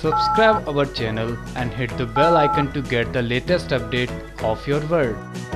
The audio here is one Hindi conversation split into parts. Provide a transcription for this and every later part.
Subscribe our channel and hit the bell icon to get the latest update of your world.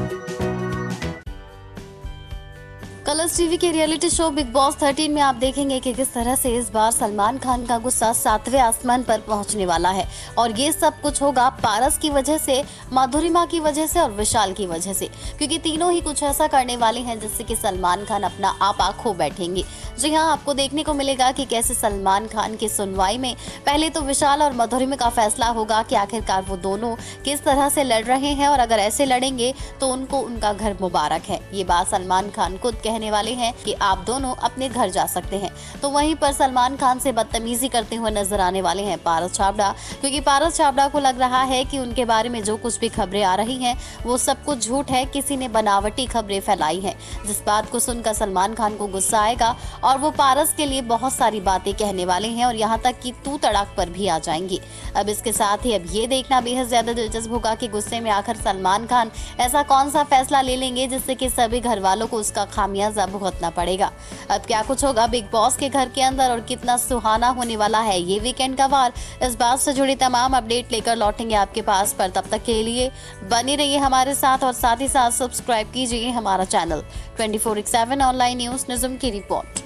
Colors TV के रियलिटी शो बिग बॉस 13 में आप देखेंगे कि किस तरह से इस बार सलमान खान का गुस्सा 7वें आसमान पर पहुंचने वाला है और ये सब कुछ होगा पारस की वजह से, माधुरिमा की वजह से और विशाल की वजह से, क्योंकि तीनों ही कुछ ऐसा करने वाले हैं जिससे कि सलमान खान अपना आपा खो बैठेंगे। जी हाँ, आपको देखने को मिलेगा कि कैसे सलमान खान की सुनवाई में पहले तो विशाल और माधुरिमा का फैसला होगा कि आखिरकार वो दोनों किस तरह से लड़ रहे हैं और अगर ऐसे लड़ेंगे तो उनको उनका घर मुबारक है। ये बात सलमान खान खुद कहने वाले हैं कि आप दोनों अपने घर जा सकते हैं। तो वहीं पर सलमान खान से बदतमीजी करते हुए नजर आने वाले हैं पारस छाबड़ा, क्योंकि पारस छाबड़ा को लग रहा है कि उनके बारे में जो कुछ भी खबरें आ रही हैं वो सब कुछ झूठ है, किसी ने बनावटी खबरें फैलाई हैं। जिस बात को सुनकर सलमान खान को गुस्सा आएगा और वो पारस के लिए बहुत सारी बातें कहने वाले हैं और यहाँ तक कि तू तड़ाक पर भी आ जाएंगी। अब इसके साथ ही अब ये देखना बेहद ज्यादा दिलचस्प होगा कि गुस्से में आकर सलमान खान ऐसा कौन सा फैसला ले लेंगे जिससे कि सभी घर वालों को उसका खामियाजा भुगतना पड़ेगा। अब क्या कुछ होगा बिग बॉस के घर के अंदर और कितना सुहाना होने वाला है ये वीकेंड का वार, इस बात से जुड़ी तमाम अपडेट लेकर लौटेंगे आपके पास। पर तब तक के लिए बने रहिए हमारे साथ और साथ ही साथ सब्सक्राइब कीजिए हमारा चैनल 24/7 ऑनलाइन न्यूज निज़्म की report.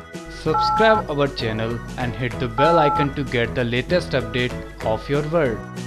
Subscribe our channel and hit the bell icon to get the latest update of your world.